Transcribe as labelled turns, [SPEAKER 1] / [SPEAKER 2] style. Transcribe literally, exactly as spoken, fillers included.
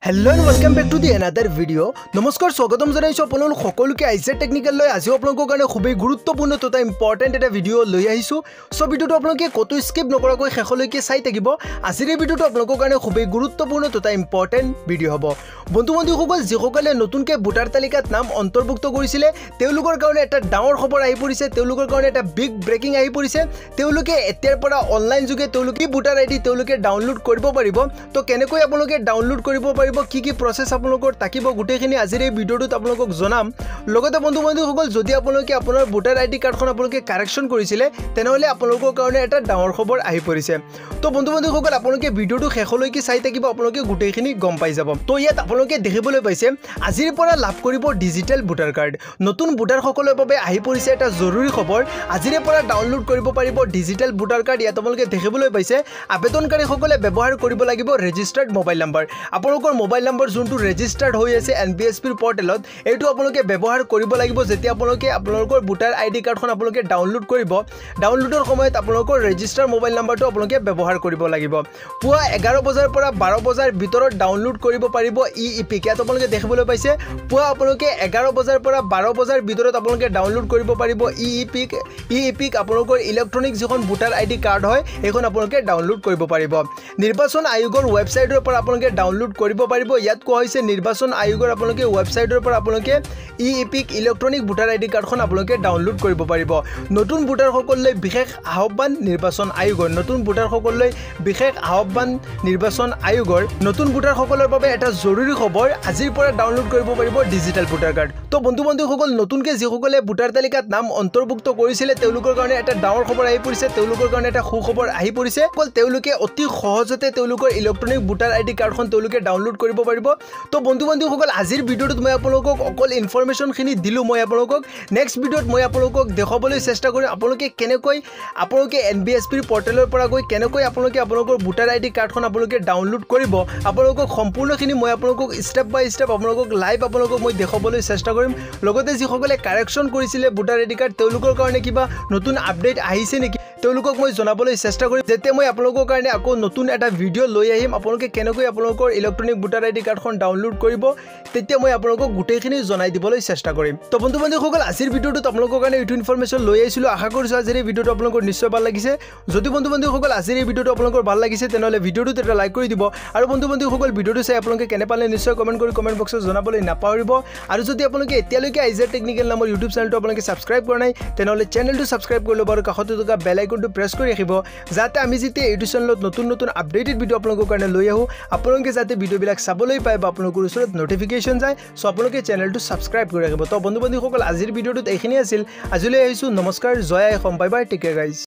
[SPEAKER 1] Hello and welcome back to the another video. নমস্কাৰ স্বাগতম জনাইছো আপোনালোক সকলোকে আইছে টেকনিক্যাল লৈ আজি আপোনালোকৰ কাৰণে খুবেই গুৰুত্বপূৰ্ণ তথা ইম্পৰ্টেন্ট এটা ভিডিও লৈ আহিছো সো ভিডিওটো আপোনালোকে কত স্কিপ নকৰাকৈ শেষলৈকে চাই থাকিব আজিৰ এই ভিডিওটো আপোনালোকৰ কাৰণে খুবেই গুৰুত্বপূৰ্ণ তথা ইম্পৰ্টেন্ট ভিডিও হ'ব বন্ধু বন্ধুসকল যিসকলে নতুনকৈ ভোটাৰ তালিকাত নাম অন্তৰ্ভুক্ত কৰিছিলে তেওঁলোকৰ কাৰণে এটা ডাঙৰ খবৰ আহি পৰিছে তেওঁলোকৰ কাৰণে এটা বিগ ব্ৰেকিং আহি পৰিছে তেওঁলোকে এতিয়াৰ পৰা অনলাইন যোগে তেওঁলোকে ভোটাৰ আইডি তেওঁলোকে ডাউনলোড কৰিব পাৰিব তো কেনেকৈ আপোনালোকে ডাউনলোড কৰিব পাৰিব কি কি প্ৰসেস আপোনালোকৰ থাকিব গুটেখিনি আজিৰ এই ভিডিওটোত আপোনালোকক জনাম লগতে বন্ধু বন্ধুসকল যদি আপোনালোকে আপোনাৰ ভোটাৰ আইডি কাৰ্ডখন আপোনালোকে কাৰেকচন কৰিছিলে তেনেহলে আপোনালোকৰ কাৰণে এটা ডাঙৰ খবৰ আহি পৰিছে তো বন্ধু বন্ধুসকল আপোনালোকে ভিডিওটো শেষলৈকে চাই থাকিব আপোনালোকে গুটেখিনি গম পাই যাব তো ইয়াত আপোনালোকে দেখিবলৈ পাইছে আজিৰ পৰা লাভ কৰিব ডিজিটেল ভোটাৰ কাৰ্ড নতুন ভোটাৰ সকলৰ বাবে আহি পৰিছে এটা জৰুৰী খবৰ আজিৰ পৰা ডাউনলোড কৰিব পাৰিব ডিজিটেল ভোটাৰ কাৰ্ড ইয়াত আপোনালোকে দেখিবলৈ পাইছে আবেদনকাৰী সকলে ব্যৱহাৰ কৰিব লাগিব ৰেজিষ্টাৰ্ড মোবাইল নম্বৰ আপোনালোকৰ মোবাইল নম্বৰ যোনটো ৰেজিষ্টাৰ্ড হৈ আছে এনবিএছপিৰ পৰ্টেলত এইটো আপোনালোকে ব্যৱহাৰ কৰিব লাগিব যেতিয়া আপোনালোকে আপোনালোকৰ ভোটাৰ আইডি কাৰ্ডখন আপোনালোকে ডাউনলোড কৰিব ডাউনলোডৰ সময়ত আপোনালোকৰ ৰেজিষ্টাৰ মোবাইল নম্বৰটো আপোনালোকে ব্যৱহাৰ কৰিব লাগিব পুৱা এঘাৰ বজাৰ পৰা বাৰ বজাৰ ভিতৰত ডাউনলোড কৰিব পাৰিব ই ইপিক ইয়াত আপোনালোকে দেখিবলৈ পাইছে পুৱা আপোনালোকে এঘাৰ বজাৰ পৰা বাৰ বজাৰ ভিতৰত আপোনালোকে ডাউনলোড কৰিব পাৰিব ই ইপিক ই ইপিক আপোনালোকৰ ইলেক্ট্ৰনিক যিখন ভোটাৰ আইডি কাৰ্ড হয় এইখন আপোনালোকে ডাউনলোড কৰিব পাৰিব নিৰ্বাচন আয়োগৰ ৱেবছাইটৰ পৰা আপোনালোকে ডাউনলোড কৰিব পাৰিব ইয়াত কোৱা হৈছে নিৰ্বাচন আয়োগৰ আপোনালোকে ৱেবছাইটৰ পৰা আপোনালোকে E EPIC electronic voter ID কাৰ্ডখন আপোনালোকে ডাউনলোড কৰিব পাৰিব নতুন ভোটাৰ সকললৈ বিশেষ আহ্বান নিৰ্বাচন আয়োগৰ নতুন ভোটাৰ সকললৈ বিশেষ আহ্বান নিৰ্বাচন আয়োগৰ নতুন ভোটাৰ সকলৰ বাবে এটা জৰুৰী খবৰ আজিৰ পৰা ডাউনলোড কৰিব পাৰিব ডিজিটেল ভোটাৰ কাৰ্ড তো বন্ধু বন্ধুসকল নতুনকৈ যিসকলে ভোটাৰ তালিকাত নাম অন্তৰ্ভুক্ত কৰিছিলে তেওঁলোকৰ কাৰণে এটা ডাঙৰ খবৰ আহি পৰিছে তেওঁলোকৰ কাৰণে এটা সুখবৰ আহি পৰিছে অকল তেওঁলোকে অতি সহজতে তেওঁলোকৰ ইলেক্ট্ৰনিক ভোটাৰ আইডি কাৰ্ডখন তেওঁলোকে ডাউনলোড কৰিব পাৰিব তো বন্ধু বন্ধুসকল আজিৰ ভিডিওটোত মই আপোনালোকক অকল ইনফৰমেশ্যনখিনি দিলোঁ মই আপোনালোকক নেক্সট ভিডিওত মই আপোনালোকক দেখাবলৈ চেষ্টা কৰিম আপোনালোকে কেনেকৈ আপোনালোকে এনবিএছপিৰ পৰ্টেলৰ পৰা গৈ কেনেকৈ আপোনালোকে আপোনালোকৰ ভোটাৰ আইডি কাৰ্ডখন আপোনালোকে ডাউনলোড কৰিব আপোনালোকক সম্পূৰ্ণখিনি মই আপোনালোকক ষ্টেপ বাই ষ্টেপ আপোনালোকক লাইভ আপোনালোকক মই দেখাবলৈ চেষ্টা কৰিম লগতে যিসকলে কাৰেকচন কৰিছিলে ভোটাৰ আইডি কাৰ্ড তেওঁলোকৰ কাৰণে কিবা নতুন আপডেট আহিছে নেকি তেওঁলোকক মই জনাবলৈ চেষ্টা কৰিম যেতিয়া মই আপোনালোকৰ কাৰণে আকৌ নতুন এটা ভিডিও লৈ আহিম আপোনালোকে কেনেকৈ আপোনালোকৰ ইলেক্ট্ৰনিক ভোটাৰ আইডি কাৰ্ডখন ডাউনলোড কৰিব তেতিয়া মই আপোনালোকক গুটেখিনি জনাই দিবলৈ চেষ্টা কৰিম তো বন্ধু বন্ধুসকল আজিৰ ভিডিওটোত আপোনালোকৰ কাৰণে এইটো ইনফৰমেশ্যন লৈ আহিছিলো আশা কৰিছো আজিৰ এই ভিডিওটো আপোনালোকৰ নিশ্চয় ভাল লাগিছে যদি বন্ধু বন্ধুসকল আজিৰ এই ভিডিওটো আপোনালোকৰ ভাল লাগিছে তেনেহলে ভিডিওটোত এটা লাইক কৰি দিব আৰু বন্ধু বন্ধুসকল ভিডিওটো চাই আপোনালোকে কেনে পালে নিশ্চয় কমেন্ট কৰি কমেন্ট বক্সত জনাবলৈ নাপাহৰিব আৰু যদি আপোনালোকে এতিয়ালৈকে আইজাৰ টেকনিক্যাল নামৰ ইউটিউব চেনেলটো আপোনালোকে সাবস্ক্ৰাইব কৰা নাই তেনেহলে চেনেলটো সাবস্ক্ৰাইব কৰি ল'ব আৰু কাষতে থকা বেল আইকনটো প্ৰেছ কৰি ৰাখিব যাতে আমি যেতিয়া ইউটিউব চেনেলত নতুন নতুন আপডেটেড ভিডিও আপোনালোকৰ কাৰণে লৈ আহো আপোনালোকে যাতে ভিডিওবিলাক চাবলৈ পায় বা আপোনালোকৰ ওচৰত নটিফিকেশ্যন যায় সো আপোনালোকে চেনেলটো সাবস্ক্ৰাইব কৰি ৰাখিব তো বন্ধু বন্ধুসকল আজিৰ ভিডিওটোত এইখিনি আছিল আজিলৈ আহিছো নমস্কাৰ জয় আই Assam bye bye take care guys